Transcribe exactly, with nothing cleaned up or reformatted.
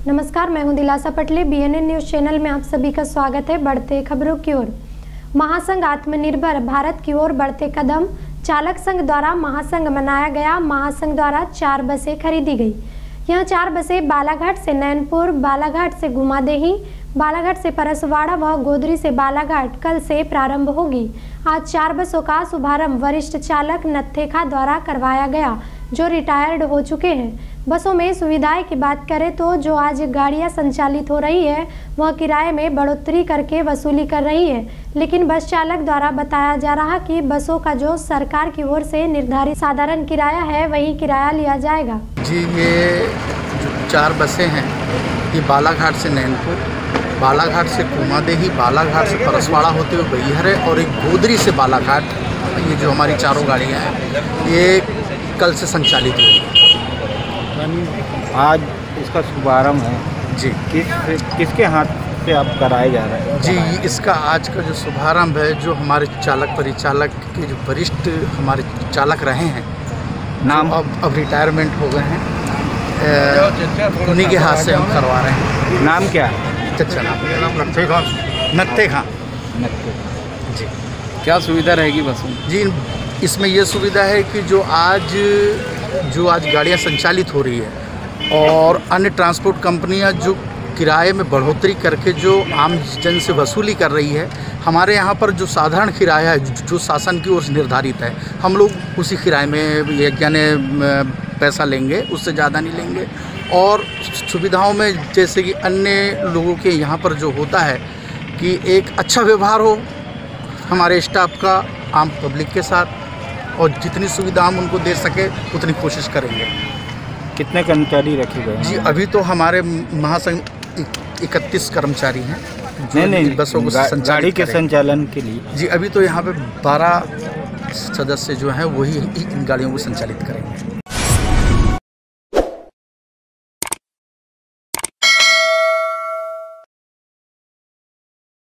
नमस्कार, मैं हूं दिलासा पटले। बीएनएन न्यूज चैनल में आप सभी का स्वागत है। बढ़ते खबरों की ओर। महासंघ आत्मनिर्भर भारत की ओर बढ़ते कदम। चालक संघ द्वारा महासंघ मनाया गया। महासंघ द्वारा चार बसें खरीदी गई। यह चार बसें बालाघाट से नैनपुर, बालाघाट से गुमादेही, बालाघाट से परसवाड़ा व गोदरी से बालाघाट कल से प्रारंभ होगी। आज चार बसों का शुभारंभ वरिष्ठ चालक नत्थेखा द्वारा करवाया गया, जो रिटायर्ड हो चुके हैं। बसों में सुविधाएं की बात करें तो जो आज गाड़ियां संचालित हो रही है वह किराए में बढ़ोतरी करके वसूली कर रही है, लेकिन बस चालक द्वारा बताया जा रहा कि बसों का जो सरकार की ओर से निर्धारित साधारण किराया है वही किराया लिया जाएगा। जी, ये जो चार बसें हैं ये बालाघाट से नैनपुर, बालाघाट से कुमादेही, बालाघाट से परसवाड़ा होते हुए बैहर है और एक गोदरी से बालाघाट, ये जो हमारी चारों गाड़ियाँ हैं ये कल से संचालित होगी। आज इसका शुभारंभ है जी। किस किसके हाथ से आप कराए जा रहे हैं? जी, इसका आज का जो शुभारंभ है, जो हमारे चालक परिचालक के जो वरिष्ठ हमारे चालक रहे हैं, नाम अब अब रिटायरमेंट हो गए हैं, उन्हीं के हाथ से हम करवा रहे हैं। नाम क्या है? अच्छा नाम नत्थेखा। नत्थेखा जी। क्या सुविधा रहेगी बसों में? जी, इसमें ये सुविधा है कि जो आज जो आज गाड़ियाँ संचालित हो रही है और अन्य ट्रांसपोर्ट कंपनियां जो किराए में बढ़ोतरी करके जो आम जन से वसूली कर रही है, हमारे यहाँ पर जो साधारण किराया है जो शासन की ओर से निर्धारित है, हम लोग उसी किराए में यानी पैसा लेंगे, उससे ज़्यादा नहीं लेंगे। और सुविधाओं में जैसे कि अन्य लोगों के यहाँ पर जो होता है कि एक अच्छा व्यवहार हो हमारे स्टाफ का आम पब्लिक के साथ, और जितनी सुविधा हम उनको दे सके उतनी कोशिश करेंगे। कितने कर्मचारी रखे गए? जी, अभी तो हमारे महासंघ इकतीस कर्मचारी हैं। नहीं नहीं, बसों को गा, गाड़ी के संचालन के लिए। जी, अभी तो यहाँ पे बारह सदस्य जो हैं वही इन गाड़ियों को संचालित करेंगे।